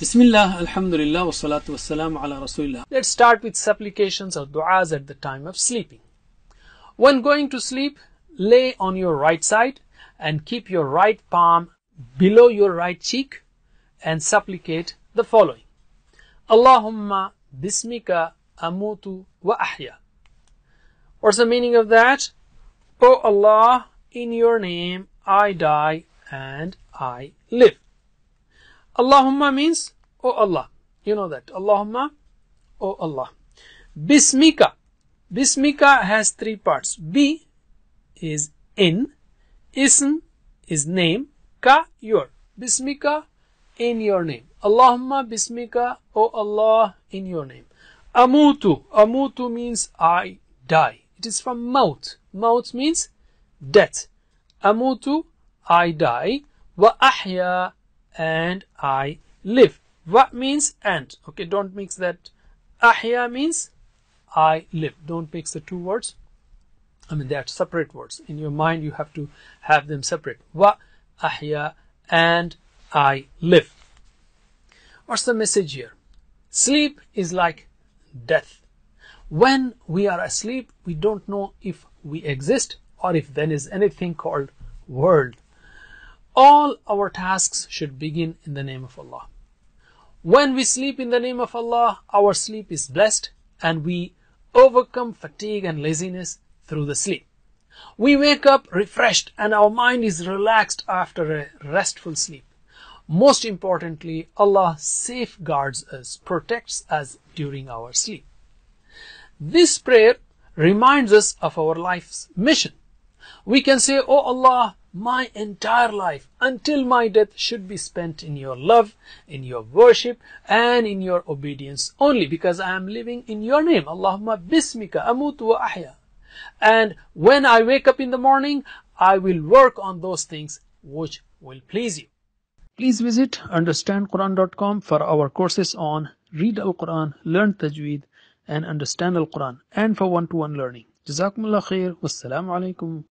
Bismillah, alhamdulillah, wa salatu wa salam ala rasulillah. Let's start with supplications or du'as at the time of sleeping. When going to sleep, lay on your right side and keep your right palm below your right cheek and supplicate the following. Allahumma bismika amutu wa ahya. What's the meaning of that? O Allah, in your name I die and I live. Allahumma means, O Allah. You know that. Allahumma, O Allah. Bismika. Bismika has three parts. B is in. Ism is name. Ka, your. Bismika, in your name. Allahumma bismika, O Allah, in your name. Amutu. Amutu means I die. It is from maut. Maut means death. Amutu, I die. Wa ahya, and I live. Wa means and. Okay, don't mix that. Ahya means I live. Don't mix the two words. They are separate words. In your mind, you have to have them separate. Wa ahya, and I live. What's the message here? Sleep is like death. When we are asleep, we don't know if we exist or if there is anything called world. All our tasks should begin in the name of Allah. When we sleep in the name of Allah, our sleep is blessed and we overcome fatigue and laziness through the sleep. We wake up refreshed and our mind is relaxed after a restful sleep. Most importantly, Allah safeguards us, protects us during our sleep. This prayer reminds us of our life's mission. We can say, "Oh Allah, my entire life until my death should be spent in your love, in your worship, and in your obedience only, because I am living in your name. Allahumma bismika amutu wa ahya. And when I wake up in the morning, I will work on those things which will please you." Please visit understandquran.com for our courses on Read Al-Quran, Learn Tajweed, and Understand Al-Quran, and for one-to-one learning. Jazakumullah khair. Wassalamu alaikum.